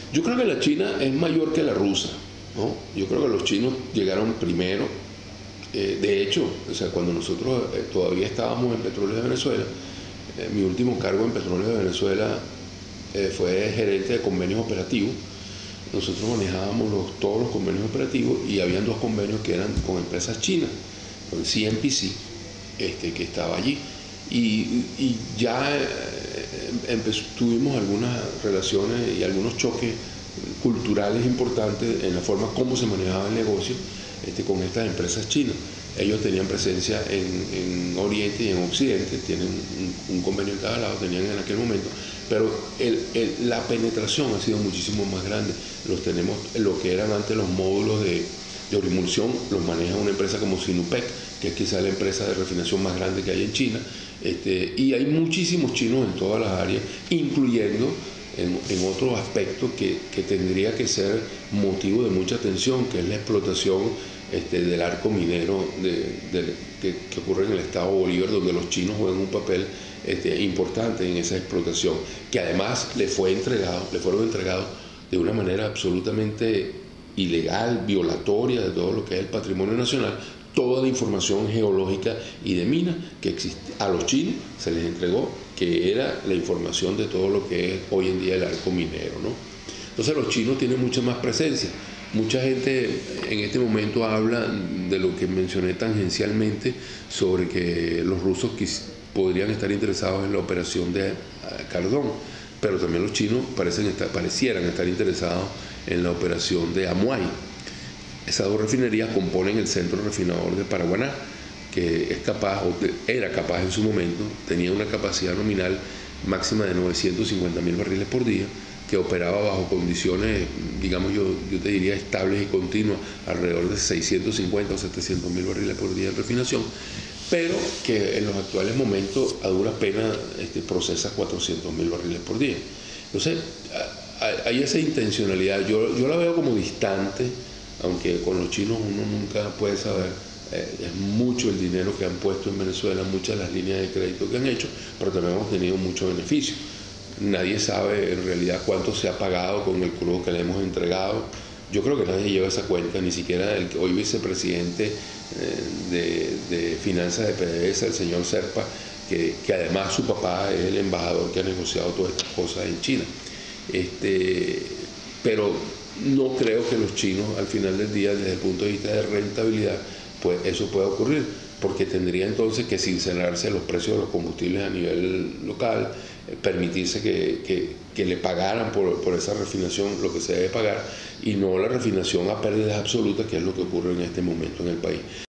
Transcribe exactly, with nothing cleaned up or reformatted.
Yo creo que la china es mayor que la rusa, ¿no? Yo creo que los chinos llegaron primero. Eh, de hecho, o sea, cuando nosotros eh, todavía estábamos en Petróleos de Venezuela, eh, mi último cargo en Petróleos de Venezuela eh, fue gerente de convenios operativos. Nosotros manejábamos los, todos los convenios operativos y habían dos convenios que eran con empresas chinas, con C N P C, este, que estaba allí. Y, y ya eh, empezó, tuvimos algunas relaciones y algunos choques culturales importantes en la forma como se manejaba el negocio este, con estas empresas chinas. Ellos tenían presencia en, en Oriente y en Occidente, tienen un, un convenio en cada lado, tenían en aquel momento, pero el, el, la penetración ha sido muchísimo más grande. Los tenemos, lo que eran antes los módulos de, de orimulsión, los maneja una empresa como Sinupec, que es quizá la empresa de refinación más grande que hay en China, este, y hay muchísimos chinos en todas las áreas, incluyendo en, en otros aspectos que, que tendría que ser motivo de mucha atención, que es la explotación este, del arco minero de, de, que, que ocurre en el estado Bolívar, donde los chinos juegan un papel este, importante en esa explotación, que además le, fue entregado, le fueron entregados de una manera absolutamente ilegal, violatoria de todo lo que es el patrimonio nacional, toda la información geológica y de minas que existe. A los chinos se les entregó que era la información de todo lo que es hoy en día el arco minero, ¿no? Entonces los chinos tienen mucha más presencia. Mucha gente en este momento habla de lo que mencioné tangencialmente sobre que los rusos podrían estar interesados en la operación de Cardón, pero también los chinos parecen estar, parecieran estar interesados en la operación de Amuay. Esas dos refinerías componen el centro refinador de Paraguaná, que es capaz, o era capaz en su momento, tenía una capacidad nominal máxima de novecientos cincuenta mil barriles por día, que operaba bajo condiciones, digamos yo, yo te diría estables y continuas, alrededor de seiscientos cincuenta o setecientos mil barriles por día de refinación, pero que en los actuales momentos a duras penas este, procesa cuatrocientos mil barriles por día. Entonces, hay esa intencionalidad, yo, yo la veo como distante, aunque con los chinos uno nunca puede saber. Eh, es mucho el dinero que han puesto en Venezuela, muchas las líneas de crédito que han hecho, pero también hemos tenido mucho beneficio. Nadie sabe en realidad cuánto se ha pagado con el crudo que le hemos entregado. Yo creo que nadie lleva esa cuenta, ni siquiera el hoy vicepresidente eh, de, de Finanzas de PDVSA, el señor Serpa, que, que además su papá es el embajador que ha negociado todas estas cosas en China. Este, pero no creo que los chinos, al final del día, desde el punto de vista de rentabilidad, pues eso pueda ocurrir, porque tendría entonces que sincerarse los precios de los combustibles a nivel local, eh, permitirse que, que, que le pagaran por, por esa refinación lo que se debe pagar, y no la refinación a pérdidas absolutas, que es lo que ocurre en este momento en el país.